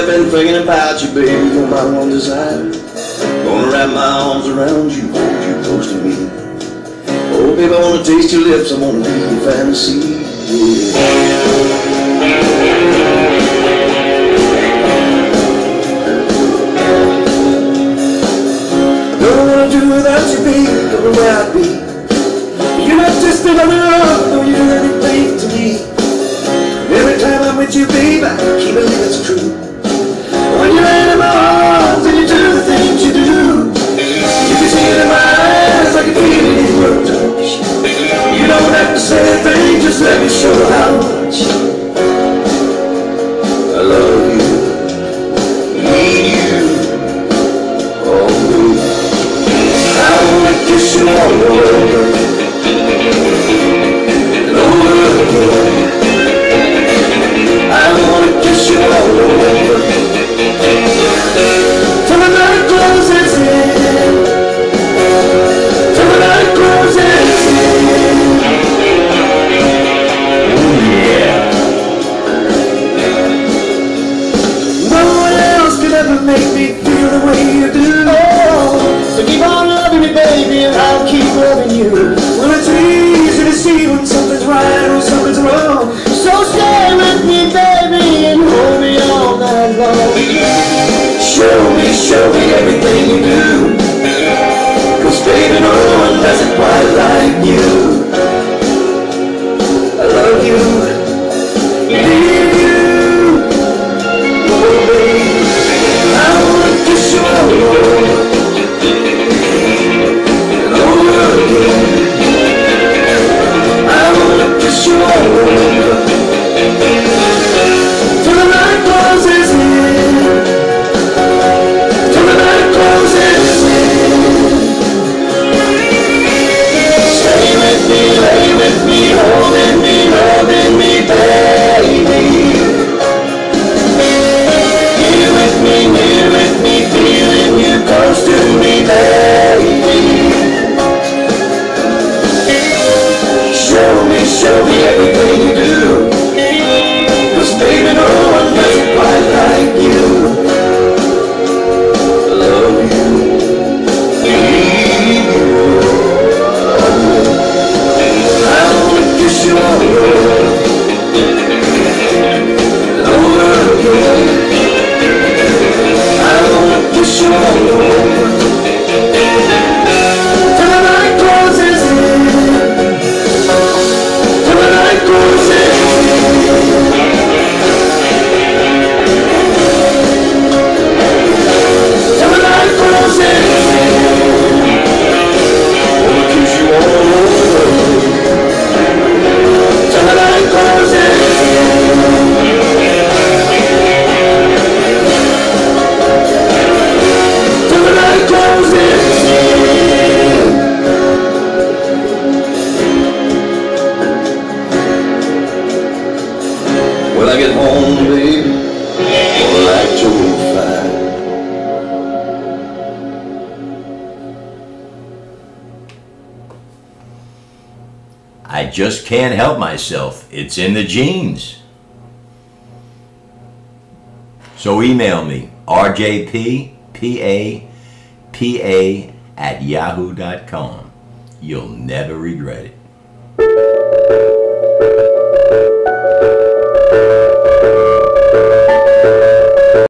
I've been thinking about you, baby, you're my one desire. Gonna wrap my arms around you, hold you close to me. Oh, baby, I wanna taste your lips, I wanna be your fantasy. Don't wanna do without you, baby, don't know where I'd be. You're not just another love, no, you're everything to me. Every time I'm with you, baby, I keep believing it's true. When you're in my arms and you do the things you do, you can see it in my eyes, I can feel it in your touch. You don't have to say a thing, just let me show how much I love you, need you, always. I wanna kiss you all over and over again. I wanna kiss you all over till the night closes in, till the night closes in. Oh yeah. No one else could ever make me feel the way you do. Oh, so keep on loving me, baby, and I'll keep loving you. Well, it's easy to see when something's right or something's wrong. So stay with me, baby, and hold me all night long. Show me everything you do, 'cause baby, no one does it quite like you. I love you, need you, oh baby. I wanna kiss you all over and over again. I wanna kiss you all over till the night closes in, till the night closes in. Stay with me, lay with me, holding me, loving me, baby. Here with me, feeling you close to me, baby. Show me everything you do, 'cause baby, no one does it quite like you. I love you, need you, always. I wanna kiss you all over and over again. I wanna kiss you all over till the night closes in, till the night closes in. Till the night closes in. Wanna kiss you all over till the night closes in. Till the night closes in. When I get home, baby, gonna light your fire. I just can't help myself. It's in the genes. So email me, rjppapa@yahoo.com. You'll never regret it.